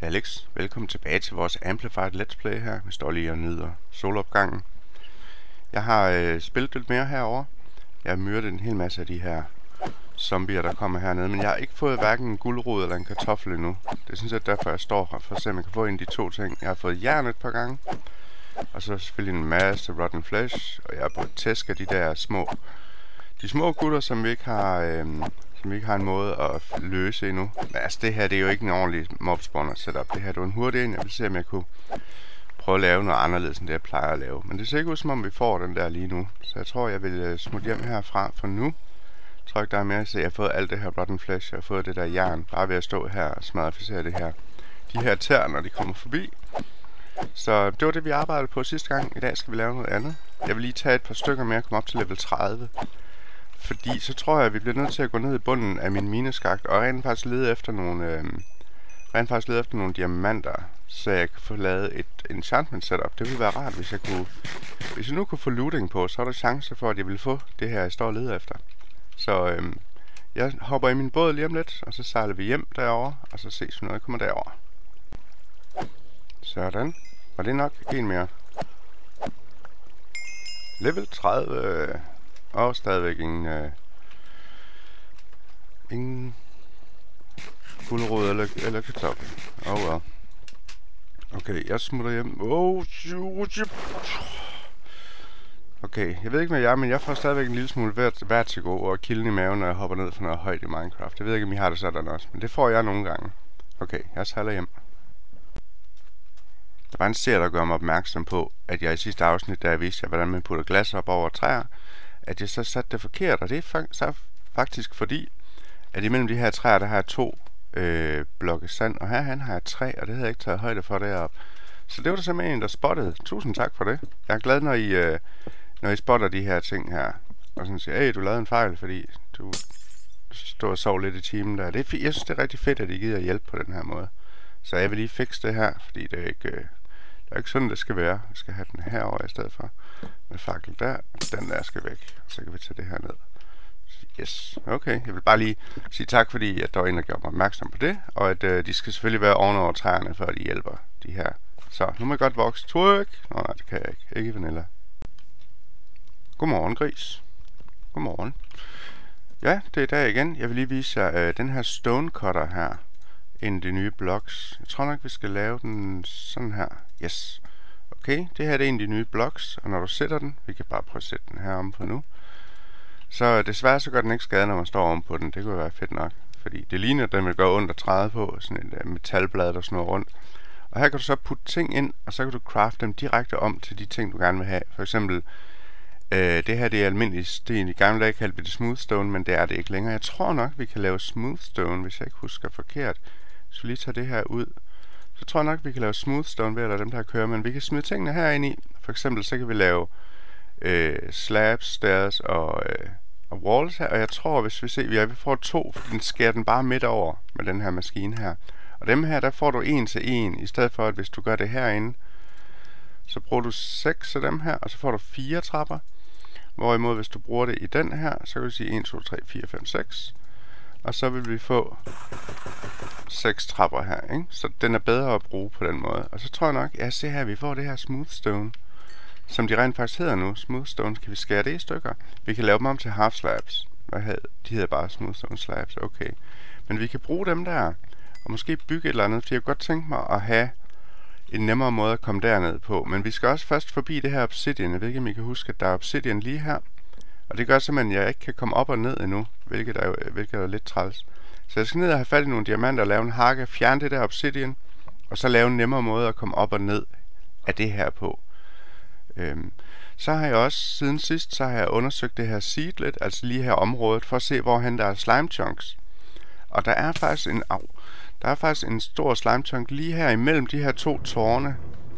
Alex. Velkommen tilbage til vores Amplified Let's Play her. Vi står lige og nyder solopgangen. Jeg har spillet lidt mere herover. Jeg har myrdet en hel masse af de her zombier, der kommer hernede. Men jeg har ikke fået hverken en gulerod eller en kartoffel endnu. Det er sådan set derfor, jeg står her, for at se, om jeg kan få en af de to ting. Jeg har fået jern et par gange. Og så selvfølgelig en masse rotten flesh. Og jeg har fået tæsk af de der små gutter, som vi ikke har en måde at løse endnu. Men altså det her, det er jo ikke en ordentlig mobspawner setup. Det her, det var en hurtig en. Jeg vil se, om jeg kunne prøve at lave noget anderledes, end det jeg plejer at lave. Men det ser ikke ud, som om vi får den der lige nu. Så jeg tror, jeg vil smutte hjem herfra for nu. Jeg tror ikke, der er mere at se. Jeg har fået alt det her rotten flesh. Jeg har fået det der jern. Bare ved at stå her og smadrificere det her. De her tæer, når de kommer forbi. Så det var det, vi arbejdede på sidste gang. I dag skal vi lave noget andet. Jeg vil lige tage et par stykker mere og komme op til level 30. Fordi så tror jeg, at vi bliver nødt til at gå ned i bunden af min mineskakt og rent faktisk lede efter nogle diamanter, så jeg kan få lavet et enchantment setup. Det ville være rart, hvis jeg nu kunne få looting på, så er der chance for, at jeg ville få det her, jeg står og leder efter. Så jeg hopper i min båd lige om lidt, og så sejler vi hjem derover, og så ses vi, når jeg kommer derover. Sådan. Var det nok en mere? Level 30. Og stadigvæk ingen gulerod eller kartoffel. Oh well. Okay, jeg smutter hjem. Okay, jeg ved ikke med jer, men jeg får stadigvæk en lille smule vertigo og kilden i maven, når jeg hopper ned for noget højt i Minecraft. Jeg ved ikke, om I har det sådan også, men det får jeg nogle gange. Okay, jeg sejler hjem. Der var en serie, der gør mig opmærksom på, at jeg i sidste afsnit, da jeg viste jer, hvordan man putter glas op over træer, at jeg så satte det forkert, og det er faktisk fordi, at imellem de her træer, der har jeg 2 blokke sand, og herhen har jeg 3, og det havde jeg ikke taget højde for deroppe. Så det var der simpelthen en, der spottede. Tusind tak for det. Jeg er glad, når I spotter de her ting her, og sådan siger, hey, du lavede en fejl, fordi du stod og sov lidt i timen der. Jeg synes, det er rigtig fedt, at I gider hjælpe på den her måde. Så jeg vil lige fikse det her, fordi det er ikke sådan, det skal være. Jeg skal have den herover i stedet for. Med fakkel der. Den der skal væk. Og så kan vi tage det her ned. Yes. Okay. Jeg vil bare lige sige tak, fordi at der var en, der gjorde mig opmærksom på det. Og at de skal selvfølgelig være ovenover træerne, før de hjælper de her. Så nu må jeg godt vokse. Tryk. Nå nej, det kan jeg ikke. Ikke vanilla. Godmorgen, gris. Godmorgen. Ja, det er dag igen. Jeg vil lige vise jer den her stone cutter her. En af de nye blocks. Jeg tror nok, vi skal lave den sådan her. Yes. Okay, det her er en af de nye blocks, og når du sætter den, vi kan bare prøve at sætte den her om på nu. Så desværre så gør den ikke skade, når man står om på den. Det kunne være fedt nok, fordi det ligner, at den vil gøre ondt at træde på. Sådan et metalblad, der snurrer rundt. Og her kan du så putte ting ind, og så kan du crafte dem direkte om til de ting, du gerne vil have. For eksempel, det her det er almindelig sten. I gamle dage kaldte vi det smooth stone, men det er det ikke længere. Jeg tror nok, vi kan lave smooth stone, hvis jeg ikke husker forkert. Hvis vi lige tager det her ud, så tror jeg nok, vi kan lave smooth stone ved at lade dem der køre, men vi kan smide tingene herinde i. For eksempel så kan vi lave slabs, stairs og walls her, og jeg tror, hvis vi ser, vi får 2, for den skærer den bare midt over med den her maskine her. Og dem her, der får du 1 til 1, i stedet for, at hvis du gør det herinde, så bruger du 6 af dem her, og så får du 4 trapper. Hvorimod, hvis du bruger det i den her, så kan du sige 1, 2, 3, 4, 5, 6. Og så vil vi få 6 trapper her, ikke? Så den er bedre at bruge på den måde. Og så tror jeg nok, ja, se her, vi får det her smooth stone, som de rent faktisk hedder nu. Smooth stone, kan vi skære det i stykker? Vi kan lave dem om til half slabs. De hedder bare smooth stone slabs, okay. Men vi kan bruge dem der, og måske bygge et eller andet, fordi jeg kunne godt tænke mig at have en nemmere måde at komme derned på. Men vi skal også først forbi det her obsidian. Jeg ved ikke, om I kan huske, at der er obsidian lige her. Og det gør simpelthen, at jeg ikke kan komme op og ned endnu, hvilket er lidt træls. Så jeg skal ned og have fat i nogle diamanter og lave en hakke, fjerne det der obsidian, og så lave en nemmere måde at komme op og ned af det her på. Så har jeg også, siden sidst, så har jeg undersøgt det her seedlet, altså lige her området, for at se, hvorhen der er slime chunks. Og der er faktisk en stor slime chunk lige her imellem de her 2 tårne.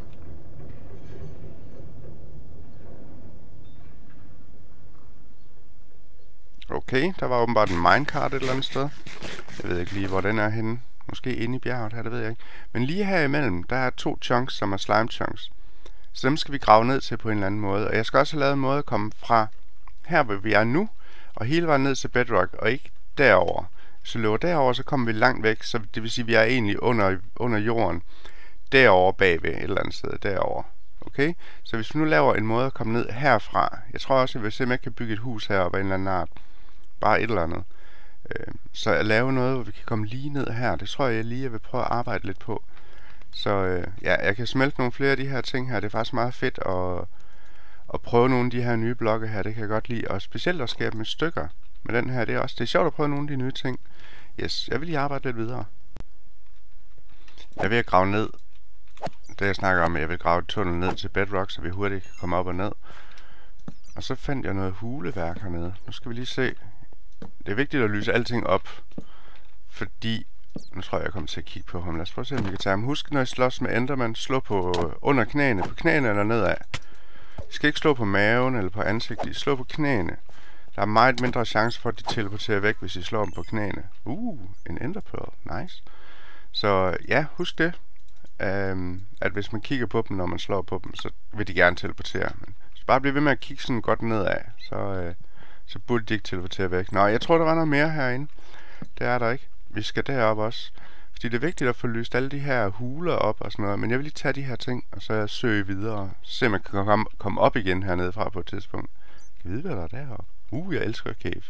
Okay, der var åbenbart en minecart et eller andet sted. Jeg ved ikke lige, hvor den er henne. Måske inde i bjerget her, det ved jeg ikke. Men lige her imellem, der er 2 chunks, som er slime chunks. Så dem skal vi grave ned til på en eller anden måde. Og jeg skal også have lavet en måde at komme fra her, hvor vi er nu, og hele vejen ned til bedrock, og ikke derover. Hvis vi løber derover, så kommer vi langt væk, så det vil sige, at vi er egentlig under jorden. Derovre bagved, et eller andet sted, derovre. Okay? Så hvis vi nu laver en måde at komme ned herfra, jeg tror også, jeg vil se, om jeg kan bygge et hus heroppe af en eller anden art. Bare et eller andet. Så at lave noget, hvor vi kan komme lige ned her, det tror jeg lige, jeg vil prøve at arbejde lidt på. Så ja, jeg kan smelte nogle flere af de her ting her. Det er faktisk meget fedt at prøve nogle af de her nye blokke her. Det kan jeg godt lide. Og specielt at skabe med stykker med den her. Det er sjovt at prøve nogle af de nye ting. Yes, jeg vil lige arbejde lidt videre. Jeg er ved at grave ned. Det jeg snakker om, at jeg vil grave et tunnel ned til bedrock, så vi hurtigt kan komme op og ned. Og så fandt jeg noget huleværk hernede. Nu skal vi lige se. Det er vigtigt at lyse alting op. Fordi nu tror jeg kommer til at kigge på ham. Lad os prøve at se, om vi kan tage ham. Husk, når I slås med Enderman, slå på under knæene. På knæene eller nedad. I skal ikke slå på maven eller på ansigtet. I slå på knæene. Der er meget mindre chance for, at de teleporterer væk, hvis I slår dem på knæene. En enderpearl. Nice. Så ja, husk det. At hvis man kigger på dem, når man slår på dem, så vil de gerne teleportere. Men hvis bare bliver ved med at kigge sådan godt nedad, så burde de ikke teleportere væk. Nå, jeg tror, der var noget mere herinde. Det er der ikke. Vi skal derop også. Fordi det er vigtigt at få lyst alle de her huler op og sådan noget. Men jeg vil lige tage de her ting, og så søge videre. Se om jeg kan komme op igen hernede fra på et tidspunkt. Jeg ved, hvad der er deroppe. Jeg elsker cave.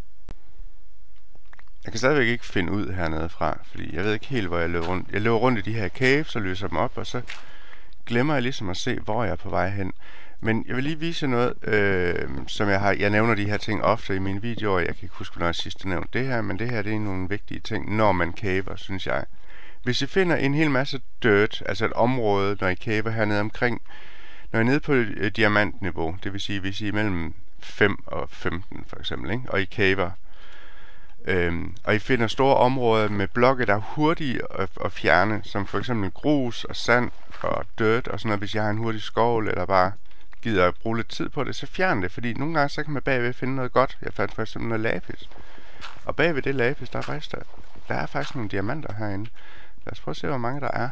Jeg kan stadigvæk ikke finde ud hernede fra, fordi jeg ved ikke helt, hvor jeg løber rundt. Jeg løber rundt i de her caves og løser dem op, og så glemmer jeg ligesom at se, hvor jeg er på vej hen. Men jeg vil lige vise noget, som jeg nævner de her ting ofte i mine videoer. Jeg kan ikke huske, når jeg sidst nævnte det her, men det her det er nogle vigtige ting, når man caver, synes jeg. Hvis I finder en hel masse dirt, altså et område, når I caver hernede omkring, når I er nede på diamantniveau, det vil sige, hvis I er mellem 5 og 15 for eksempel, ikke? Og I caver, og I finder store områder med blokke, der er hurtige at fjerne, som for eksempel grus og sand og dirt og sådan noget. Hvis jeg har en hurtig skovl eller bare gider at bruge lidt tid på det, så fjern det, fordi nogle gange så kan man bagved finde noget godt. Jeg fandt for eksempel noget lapis, og bagved det lapis, der er faktisk nogle diamanter herinde. Lad os prøve at se, hvor mange der er.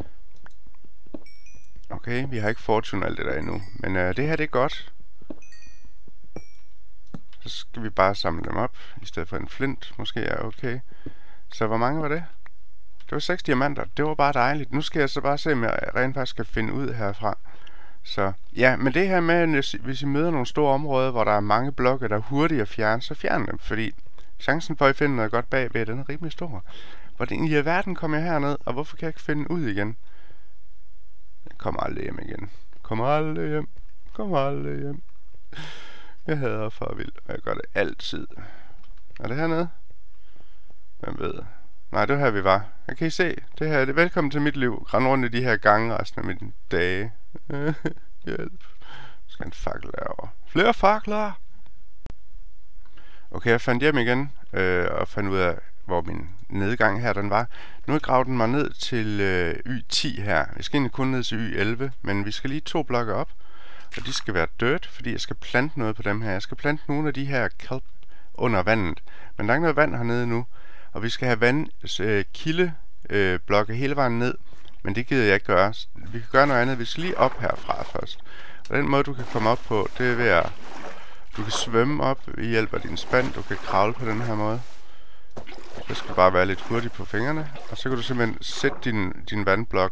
Okay, vi har ikke fortune alt det der endnu, men det her det er godt. Så skal vi bare samle dem op, i stedet for en flint, måske er okay. Så hvor mange var det? Det var 6 diamanter, det var bare dejligt. Nu skal jeg så bare se, om jeg rent faktisk skal finde ud herfra. Så ja, men det her med, hvis I møder nogle store områder, hvor der er mange blokke, der er hurtige at fjerne, så fjern dem, fordi chancen for, at I finder noget godt bagved, den er rimelig stor. Hvordan i alverden kom jeg herned, og hvorfor kan jeg ikke finde ud igen? Jeg kommer aldrig hjem igen. Kommer aldrig hjem. Jeg hader for vildt, og jeg gør det altid. Er det hernede? Hvem ved? Nej, det var her vi var. Jeg kan I se, det her det er velkommen til mit liv. Rende rundt i de her gange resten af mine dage. Hjælp. Skal en fakkel derovre. Flere fakler! Okay, jeg fandt hjem igen, og fandt ud af, hvor min nedgang her den var. Nu har jeg gravet den mig ned til Y10 her. Vi skal egentlig kun ned til Y11, men vi skal lige 2 blokke op. Og de skal være dirt, fordi jeg skal plante noget på dem her. Jeg skal plante nogle af de her kelp under vandet. Men der er ikke noget vand hernede nu. Og vi skal have kildeblokke hele vejen ned. Men det gider jeg ikke gøre. Vi kan gøre noget andet. Vi skal lige op herfra først. Og den måde du kan komme op på, det er ved at du kan svømme op ved hjælp af din spand. Du kan kravle på den her måde. Det skal bare være lidt hurtigt på fingrene. Og så kan du simpelthen sætte din vandblok.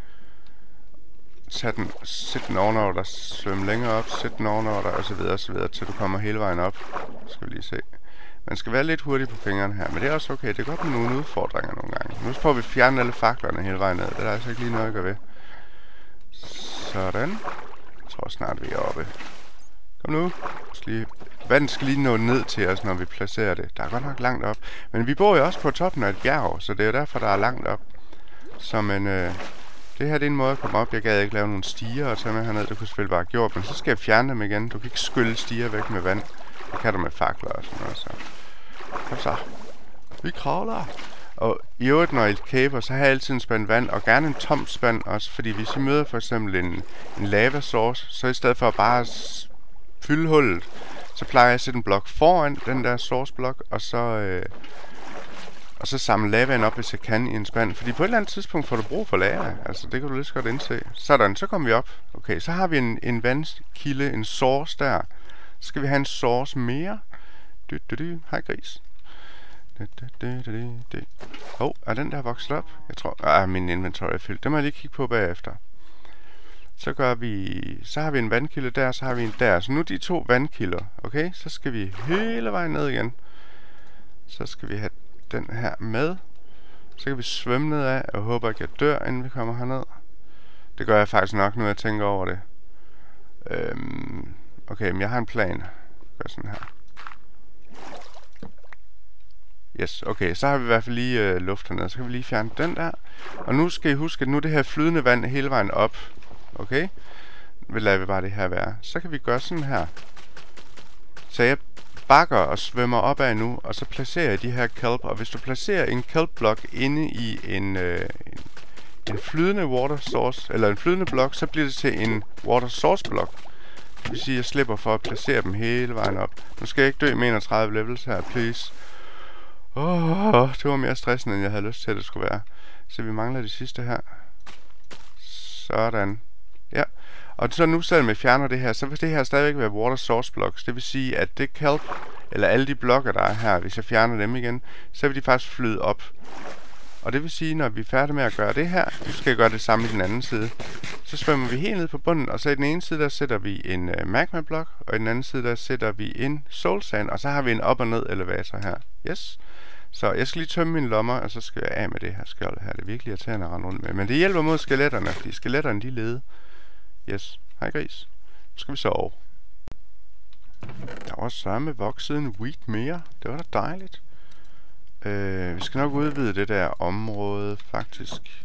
Sæt den ovenover dig, svøm længere op, sæt den ovenover dig, og så videre, til du kommer hele vejen op. Skal vi lige se. Man skal være lidt hurtig på fingrene her, men det er også okay. Det er godt med nogle udfordringer nogle gange. Nu får vi fjernet alle faklerne hele vejen ned. Det er der altså ikke lige noget at gøre ved. Sådan. Jeg tror snart vi er oppe. Kom nu. Vandet skal lige nå ned til os, når vi placerer det. Der er godt nok langt op. Men vi bor jo også på toppen af et bjerg, så det er jo derfor, der er langt op. Det her det er en måde at komme op. Jeg gad ikke lave nogle stiger og tage med herned. Det kunne selvfølgelig bare have gjort, men så skal jeg fjerne dem igen. Du kan ikke skylle stiger væk med vand. Det kan du med fakler og sådan noget. Så. Kom så. Vi kravler. Og i øvrigt, når I caver, så har jeg altid en spand vand, og gerne en tom spand også. Fordi hvis I møder for eksempel en lava source, så i stedet for bare at fylde hullet, så plejer jeg at sætte en blok foran den der source blok, og så samle lavaen op, hvis jeg kan, i en spand. Fordi på et eller andet tidspunkt får du brug for lava. Altså, det kan du lige så godt indse. Sådan, så kommer vi op. Okay, så har vi en vandkilde, en source der. Så skal vi have en source mere. Hej gris. Er den der vokset op? Jeg tror... min inventory er fyldt. Det må jeg lige kigge på bagefter. Så har vi en vandkilde der, så har vi en der. Så nu de 2 vandkilder, okay? Så skal vi hele vejen ned igen. Så skal vi have den her med. Så kan vi svømme ned af. Jeg håber ikke, jeg dør, inden vi kommer herned. Det gør jeg faktisk nok, nu jeg tænker over det. Okay, men jeg har en plan. Gør sådan her. Yes, okay, så har vi i hvert fald lige luft hernede. Så kan vi lige fjerne den der. Og nu skal I huske, at nu er det her flydende vand hele vejen op. Okay? Vi lader bare det her være. Så kan vi gøre sådan her. Så jeg bakker og svømmer opad nu, og så placerer jeg de her kelp. Og hvis du placerer en kelp-blok inde i en flydende water source, eller en flydende blok, så bliver det til en water source blok. Det vil sige, at jeg slipper for at placere dem hele vejen op. Nu skal jeg ikke dø med 31 levels her, please. Det var mere stressende, end jeg havde lyst til, at det skulle være. Så vi mangler de sidste her. Sådan. Ja. Og så nu, selvom jeg fjerner det her, så vil det her stadigvæk være water source blocks. Det vil sige, at det kelp, eller alle de blokker, der er her, hvis jeg fjerner dem igen, så vil de faktisk flyde op. Og det vil sige, når vi er færdige med at gøre det her, så skal jeg gøre det samme i den anden side. Så svømmer vi helt ned på bunden, og så i den ene side, der sætter vi en magma blok, og i den anden side, der sætter vi en soul sand, og så har vi en op- og ned elevator her. Yes. Så jeg skal lige tømme mine lommer, og så skal jeg af med det her skjold her. Det er virkelig irriterende at rende rundt med. Men det hjælper mod skeletterne, fordi skeletterne de lede. Yes. Hej gris. Nu skal vi sove. Der var sørme vokset en wheat mere. Det var da dejligt. Vi skal nok udvide det der område, faktisk.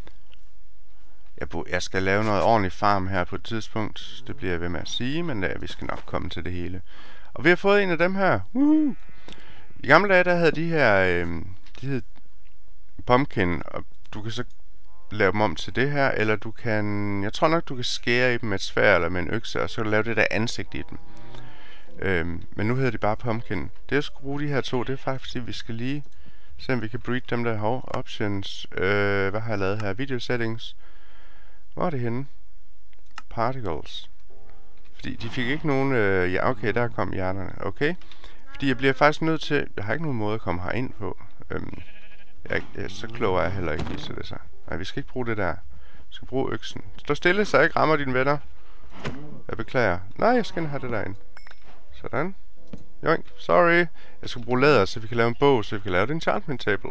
Jeg skal lave noget ordentligt farm her på et tidspunkt. Det bliver jeg ved med at sige, men vi skal nok komme til det hele. Og vi har fået en af dem her. Woohoo! I gamle dage, der havde de her, de hed pumpkin, og du kan så lave dem om til det her, eller du kan, jeg tror nok, du kan skære i dem med et sværd eller med en økse, og så kan du lave det der ansigt i dem. Men nu hedder de bare pumpkin. Det jeg skal bruge de her 2, det er faktisk fordi vi skal lige se om vi kan breed dem der. Options, hvad har jeg lavet her? Video settings. Hvor er det henne? Particles. Fordi de fik ikke nogen, ja okay, der kom hjerterne, okay. Fordi jeg bliver faktisk nødt til, jeg har ikke nogen måde at komme herind på. Så klog er jeg heller ikke lige, så det så. Nej, vi skal ikke bruge det der. Vi skal bruge øksen. Stå stille, så jeg ikke rammer dine venner. Jeg beklager. Nej, jeg skal have det derinde. Sådan. Joink, sorry. Jeg skal bruge læder, så vi kan lave en bog, så vi kan lave et enchantment table.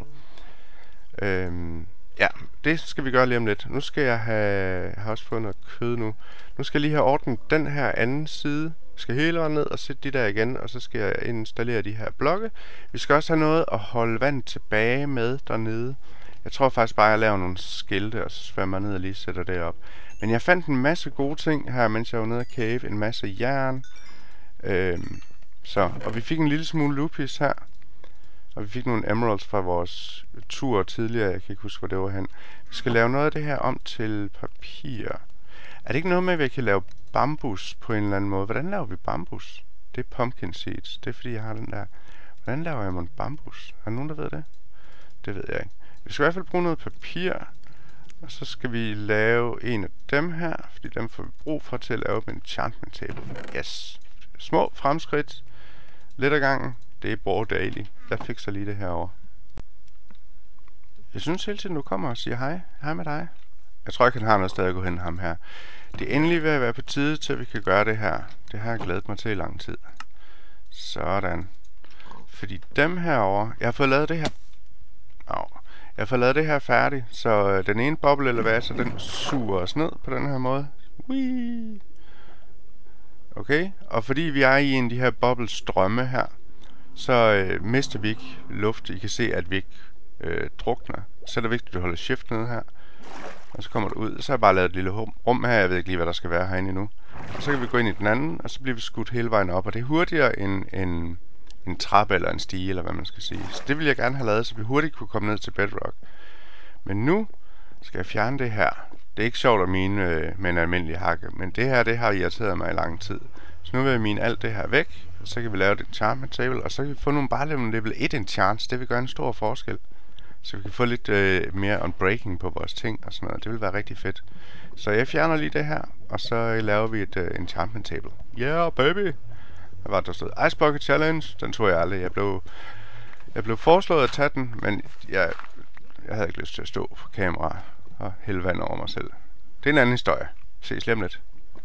Ja, det skal vi gøre lige om lidt. Nu skal jeg har også fået noget kød nu. Nu skal jeg lige have ordnet den her anden side. Jeg skal hele vejen ned og sætte de der igen, og så skal jeg installere de her blokke. Vi skal også have noget at holde vand tilbage med dernede. Jeg tror faktisk bare, at jeg laver nogle skilte, og så svømmer jeg ned og lige sætter det op. Men jeg fandt en masse gode ting her, mens jeg var nede og cave. En masse jern. Og vi fik en lille smule lupis her. Og vi fik nogle emeralds fra vores tur tidligere. Jeg kan ikke huske, hvor det var hen. Vi skal lave noget af det her om til papir. Er det ikke noget med, at vi kan lave bambus på en eller anden måde? Hvordan laver vi bambus? Det er pumpkin seeds. Det er fordi, jeg har den der. Hvordan laver jeg mon bambus? Er der nogen, der ved det? Det ved jeg ikke. Vi skal i hvert fald bruge noget papir. Og så skal vi lave en af dem her. Fordi dem får vi brug for til at lave en enchantment table. Yes. Små fremskridt. Lidt ad gangen. Det er Bored Daily. Jeg fikser lige det herovre. Jeg synes hele tiden, du kommer og siger hej. Hej med dig. Jeg tror ikke, han har noget sted at gå hen, ham her. Det er endelig ved at være på tide til, at vi kan gøre det her. Det har jeg glædet mig til i lang tid. Sådan. Fordi dem herovre... Jeg har fået lavet det her... Jeg har fået lavet det her færdigt. Så den ene boble elevator, den suger os ned på den her måde. Whee! Okay, og fordi vi er i en af de her boblestrømme her, så mister vi ikke luft. I kan se, at vi ikke drukner. Så er det vigtigt, at du holder shift nede her. Og så kommer du ud. Så har jeg bare lavet et lille rum her. Jeg ved ikke lige, hvad der skal være herinde endnu. Og så kan vi gå ind i den anden, og så bliver vi skudt hele vejen op. Og det er hurtigere end en trappe eller en stige, eller hvad man skal sige. Så det vil jeg gerne have lavet, så vi hurtigt kunne komme ned til bedrock. Men nu skal jeg fjerne det her. Det er ikke sjovt at mine med en almindelig hakke, men det her, det har irriteret mig i lang tid. Så nu vil jeg mine alt det her væk, og så kan vi lave et enchantment table, og så kan vi få nogle level 1 enchants. Det vil gøre en stor forskel. Så vi kan få lidt mere unbreaking på vores ting og sådan noget. Det vil være rigtig fedt. Så jeg fjerner lige det her, og så laver vi et enchantment table. Yeah, baby! Hvad var det, der stod? Ice Bucket Challenge. Den tog jeg aldrig. Jeg blev Jeg blev foreslået at tage den, men jeg havde ikke lyst til at stå på kamera og hælde vand over mig selv. Det er en anden historie. Ses lige om lidt.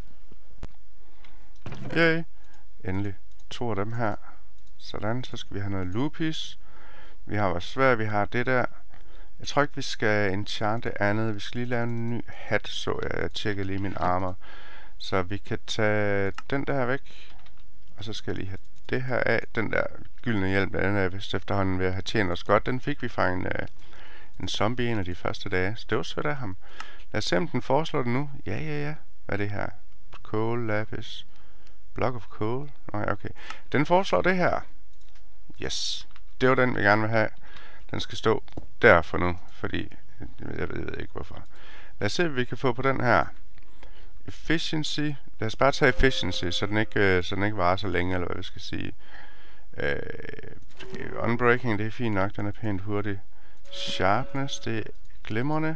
Yay! Endelig 2 af dem her. Sådan, så skal vi have noget lupis. Vi har vores sværd, vi har det der. Jeg tror ikke, vi skal enchante andet. Vi skal lige lave en ny hat, så jeg. Jeg tjekker lige min armor. Så vi kan tage den der væk. Og så skal jeg lige have det her af. Den der gyldne hjelm, den er vist efterhånden ved at have tjent os godt. Den fik vi fra en zombie en af de første dage. Så det var sødt af ham. Lad os se, om den foreslår det nu. Ja. Hvad er det her? Coal, lapis. Block of coal. Nej, okay. Den foreslår det her. Yes. Det var den, vi gerne vil have. Den skal stå der for nu, fordi jeg ved ikke hvorfor. Lad os se, hvad vi kan få på den her. Efficiency. Lad os bare tage efficiency, så den ikke varer så længe, eller hvad vi skal sige. Unbreaking, det er fint nok. Den er pænt hurtig. Sharpness, det er glimrende.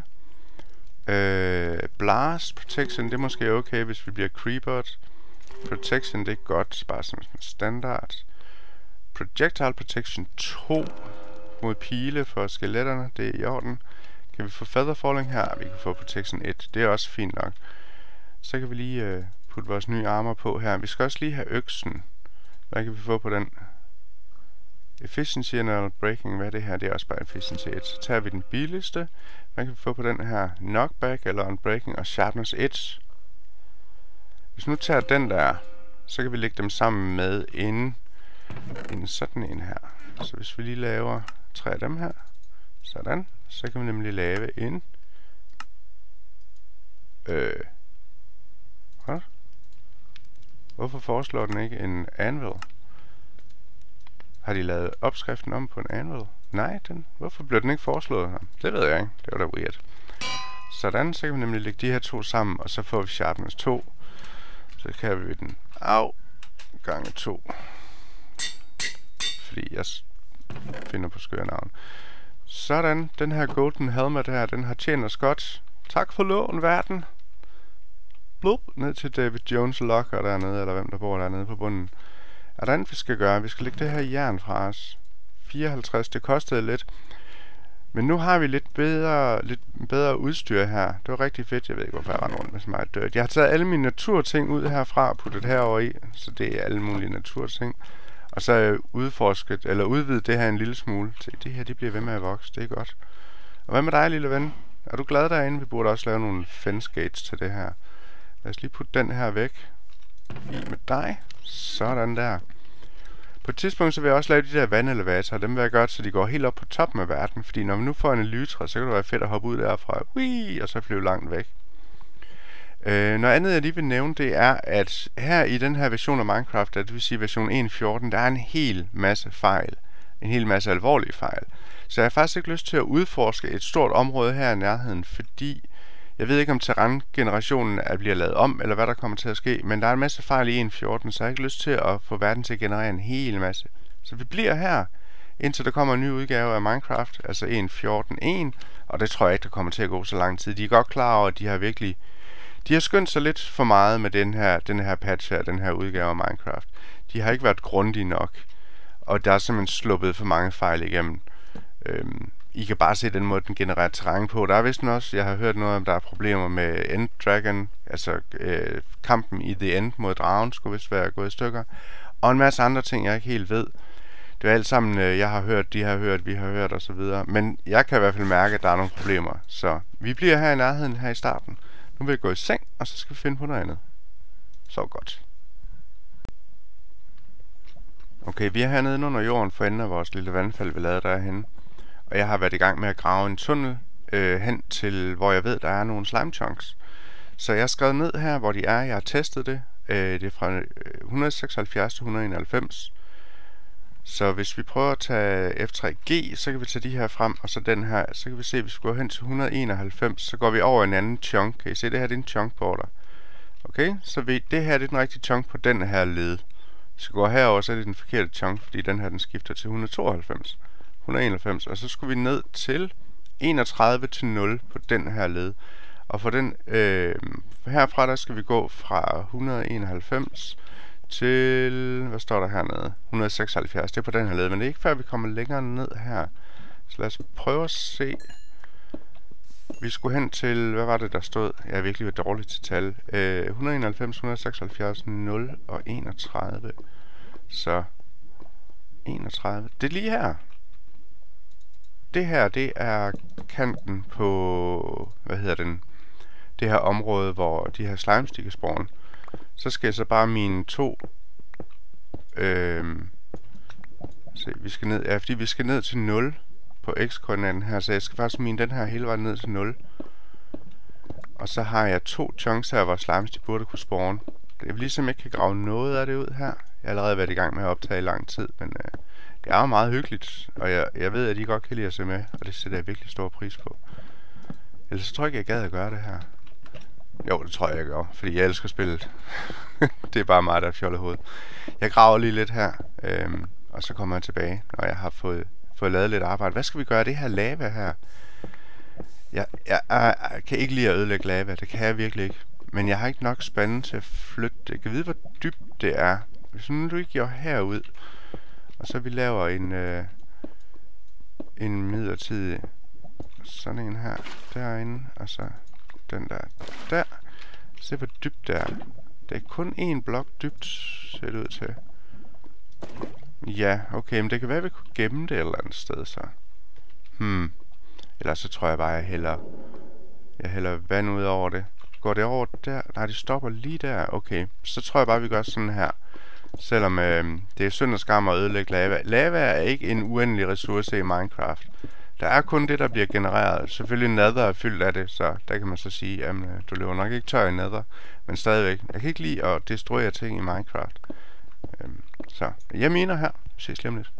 Blast Protection, det er måske okay, hvis vi bliver creepered. Protection, det er godt, bare som standard. Projectile Protection 2 mod pile for skeletterne, det er i orden. Kan vi få Feather Falling her? Vi kan få Protection 1, det er også fint nok. Så kan vi lige putte vores nye armor på her. Vi skal også lige have øksen. Hvad kan vi få på den? Efficiency and Breaking, hvad er det her? Det er også bare Efficiency 1. Så tager vi den billigste. Hvad kan vi få på den her? Knockback eller Unbreaking og Sharpness 1. Hvis vi nu tager den der, så kan vi lægge dem sammen med en sådan en her. Så hvis vi lige laver 3 af dem her, sådan, så kan vi nemlig lave en hvad? Hvorfor foreslår den ikke en anvil? Har de lavet opskriften om på en anvil? Nej, hvorfor blev den ikke foreslået? Det ved jeg ikke, det var da weird. Sådan, så kan vi nemlig lægge de her 2 sammen, og så får vi Sharpness 2. Så kan vi den gange 2. Fordi jeg finder på skøre navn. Sådan, den her golden helmet her, den har tjent os godt. Tak for lån, verden. Blup, ned til David Jones locker dernede, eller hvem der bor dernede på bunden. Er der andet, vi skal gøre? Vi skal lægge det her jern fra os. 54, det kostede lidt. Men nu har vi lidt bedre udstyr her. Det var rigtig fedt. Jeg ved ikke, hvorfor jeg render rundt med så meget dødt. Jeg har taget alle mine naturting ud herfra og puttet herover i. Så det er alle mulige naturting. Og så har jeg udvidet det her en lille smule. Se, det her, det bliver ved med at vokse. Det er godt. Og hvad med dig, lille ven? Er du glad derinde? Vi burde også lave nogle fence gates til det her. Lad os lige putte den her væk. I med dig. Sådan der. På et tidspunkt så vil jeg også lave de der vandelevatorer. Dem vil jeg gøre, så de går helt op på toppen af verden. Fordi når vi nu får en elytra, så kan det være fedt at hoppe ud derfra. Og så flyve langt væk. Noget andet jeg lige vil nævne, det er, at her i den her version af Minecraft, det vil sige version 1.14, der er en hel masse fejl. En hel masse alvorlige fejl. Så jeg har faktisk ikke lyst til at udforske et stort område her i nærheden, fordi jeg ved ikke om terrængenerationen bliver lavet om, eller hvad der kommer til at ske, men der er en masse fejl i 1.14, så jeg har ikke lyst til at få verden til at generere en hel masse. Så vi bliver her, indtil der kommer en ny udgave af Minecraft, altså 1.14.1, og det tror jeg ikke, der kommer til at gå så lang tid. De er godt klar over, at de har skyndt sig lidt for meget med den her patch her, den her udgave af Minecraft. De har ikke været grundige nok, og der er simpelthen sluppet for mange fejl igennem. I kan bare se den måde, den genererer terræn på. Der er vist også, jeg har hørt noget om, der er problemer med End Dragon, altså kampen i The End mod dragen skulle vist være gået i stykker, og en masse andre ting, jeg ikke helt ved. Det er alt sammen, jeg har hørt, de har hørt, vi har hørt osv. Men jeg kan i hvert fald mærke, at der er nogle problemer. Så vi bliver her i nærheden her i starten. Nu vil jeg gå i seng, og så skal vi finde på noget andet. Så godt. Okay, vi er hernede under jorden for enden af vores lille vandfald, vi lavede derhenne. Og jeg har været i gang med at grave en tunnel hen til, hvor jeg ved, der er nogle slime chunks. Så jeg har skrevet ned her, hvor de er. Jeg har testet det. Det er fra 176 til 191. Så hvis vi prøver at tage F3G, så kan vi tage de her frem, og så den her. Så kan vi se, hvis vi går hen til 191, så går vi over en anden chunk. Kan I se, det her det er en chunk border. Okay, så det her det er den rigtige chunk på den her led. Hvis vi går herover, så er det den forkerte chunk, fordi den her den skifter til 192. 191, og så skulle vi ned til 31 til 0 på den her led. Og for den herfra der skal vi gå fra 191 til, hvad står der hernede? 176, det er på den her led, men det er ikke før vi kommer længere ned her. Så lad os prøve at se. Vi skulle hen til, hvad var det der stod? Jeg er virkelig dårlig til tal. 191, 176, 0 og 31. Så 31, det er lige her. Det her, det er kanten på, hvad hedder den? Det her område, hvor de her slimestick spawn. Så skal jeg så bare mine to se, vi skal ned, ja, fordi vi skal ned til 0 på x-koordinaten her, så jeg skal faktisk mine den her hele vejen ned til 0. Og så har jeg 2 chunks her, hvor slimestick burde kunne spawn. Det er ligesom jeg kan grave noget af det ud her. Jeg har allerede været i gang med at optage i lang tid, men det er jo meget hyggeligt, og jeg ved, at I godt kan lide at se med, og det sætter jeg virkelig stor pris på. Ellers så tror jeg ikke, jeg gad at gøre det her. Jo, det tror jeg gør, fordi jeg elsker spillet. Det er bare mig, der er fjollet hoved. Jeg graver lige lidt her, og så kommer jeg tilbage, når jeg har fået lavet lidt arbejde. Hvad skal vi gøre af det her lava her? Jeg kan ikke lide at ødelægge lava, det kan jeg virkelig ikke. Men jeg har ikke nok spande til at flytte det. Jeg kan vide, hvor dybt det er. Hvis nu du ikke går herud, og så vi laver en midlertidig sådan en her derinde, og så den der. Se hvor dybt det er. Det er kun en blok dybt, ser det ud til. Ja, okay, men det kan være, at vi kunne gemme det et eller andet sted, så. Ellers så tror jeg bare, jeg hælder vand ud over det. Går det over der? Nej, det stopper lige der. Okay, så tror jeg bare, vi gør sådan her. Selvom det er synd og skam at ødelægge lava. Lava er ikke en uendelig ressource i Minecraft. Der er kun det, der bliver genereret. Selvfølgelig nether er fyldt af det, så der kan man så sige, at du løber nok ikke tør i nether. Men stadigvæk, jeg kan ikke lide at destruere ting i Minecraft. Så jeg miner her. Vi ses lige om lidt.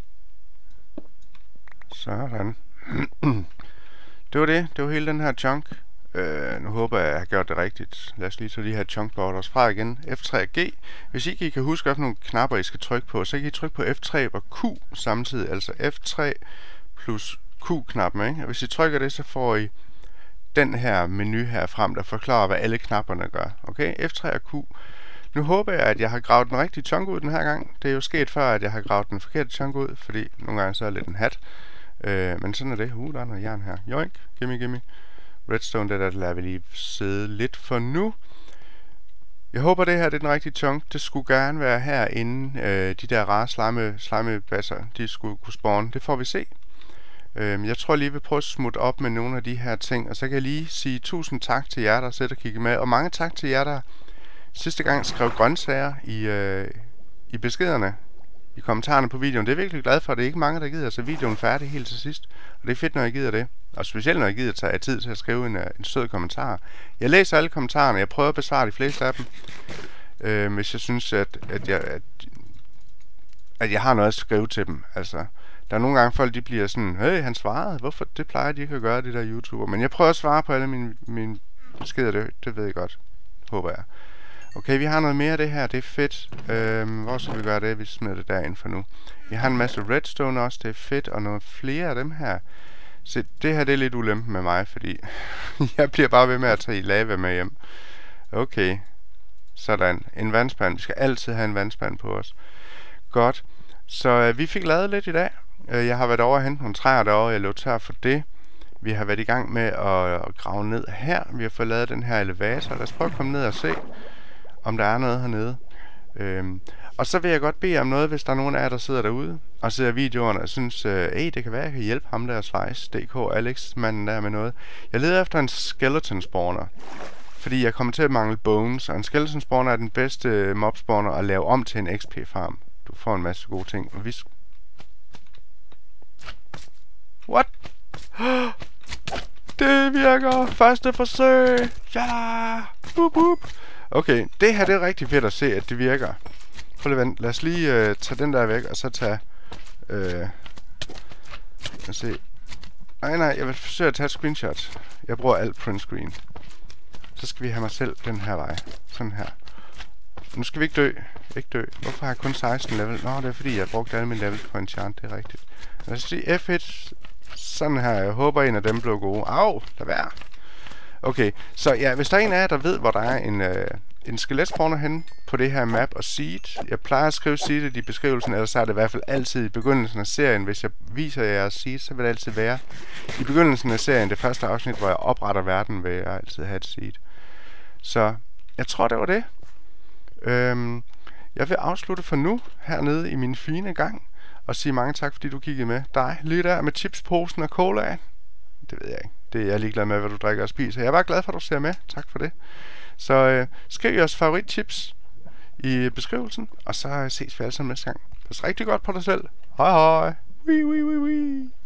Sådan. Det var det. Det var hele den her chunk. Nu håber jeg, at jeg har gjort det rigtigt. Lad os lige tage de her chunk borders fra igen. F3G. Hvis ikke I kan huske, hvilke nogle knapper I skal trykke på, så kan I trykke på F3 og Q samtidig. Altså F3 plus Q-knappen, ikke? Og hvis I trykker det, så får I den her menu her frem, der forklarer, hvad alle knapperne gør. Okay? F3 og Q. Nu håber jeg, at jeg har gravet den rigtige chunk ud den her gang. Det er jo sket før, at jeg har gravet den forkerte chunk ud, fordi nogle gange så er det lidt en hat. Men sådan er det. Der er noget jern her. Joink, gimme. Redstone, det der lader vi lige sidde lidt for nu. Jeg håber, det her det er den rigtige chunk. Det skulle gerne være herinde. De der rare slimebasser, de skulle kunne spawn. Det får vi se. Jeg tror lige, vi prøver at smutte op med nogle af de her ting. Og så kan jeg lige sige tusind tak til jer, der sidder og kigger med. Og mange tak til jer, der sidste gang skrev grøntsager i beskederne. I kommentarerne på videoen. Det er virkelig glad for. Det er ikke mange, der gider at se videoen færdig helt til sidst. Og det er fedt, når jeg gider det. Og specielt, når jeg gider tage tid til at skrive en sød kommentar. Jeg læser alle kommentarerne. Jeg prøver at besvare de fleste af dem. Hvis jeg synes, at jeg har noget at skrive til dem. Altså, der er nogle gange folk, de bliver sådan, hey, han svarede. Hvorfor? Det plejer de ikke at gøre, de der YouTuber. Men jeg prøver at svare på alle mine beskeder. Det ved jeg godt. Håber jeg. Okay, vi har noget mere af det her. Det er fedt. Hvor skal vi gøre det? Vi smider det derind for nu. Vi har en masse redstone også. Det er fedt. Og nogle flere af dem her. Se, det her det er lidt ulempen med mig, fordi jeg bliver bare ved med at tage lava med hjem. Okay. Sådan. En vandspand. Vi skal altid have en vandspand på os. Godt. Så vi fik lavet lidt i dag. Jeg har været over og hentet nogle træer derovre. Jeg lå tør for det. Vi har været i gang med at grave ned her. Vi har fået lavet den her elevator. Lad os prøve at komme ned og se, om der er noget hernede. Og så vil jeg godt bede om noget, hvis der er nogen af jer, der sidder derude og ser videoerne og synes, det kan være, jeg kan hjælpe ham der Slice.dk, Alex, manden der med noget. Jeg leder efter en skeleton spawner, fordi jeg kommer til at mangle bones, og en skeleton spawner er den bedste mob spawner at lave om til en XP farm. Du får en masse gode ting. Og What? Det virker! Første forsøg! Ja! Boop, boop. Okay, det her det er rigtig fedt at se, at det virker. Prøv lige vent. Lad os lige tage den der væk, og så tage... lad os se. Nej, jeg vil forsøge at tage et screenshot. Jeg bruger alt print screen. Så skal vi have mig selv den her vej. Sådan her. Nu skal vi ikke dø. Ikke dø. Hvorfor har jeg kun 16 level? Nå, det er fordi, jeg brugte alle mine levels på enchant. Det er rigtigt. Lad os sige F1. Sådan her. Jeg håber, en af dem blev gode. Au, lad være. Okay, så ja, hvis der er en af jer, der ved, hvor der er en skeletspawner hen på det her map og seed. Jeg plejer at skrive seedet i beskrivelsen, eller så er det i hvert fald altid i begyndelsen af serien. Hvis jeg viser jer seed, så vil det altid være i begyndelsen af serien, det første afsnit, hvor jeg opretter verden, vil jeg altid have et seed. Så jeg tror, det var det. Jeg vil afslutte for nu hernede i min fine gang og sige mange tak, fordi du kiggede med. Dig, lige der med chipsposen og cola. Det ved jeg ikke. Det er jeg ligeglad med, hvad du drikker og spiser. Jeg er bare glad for, at du ser med. Tak for det. Så skriv jeres favoritchips i beskrivelsen, og så ses vi alle sammen næste gang. Pas rigtig godt på dig selv. Hej hej. Wee, wee, wee, wee.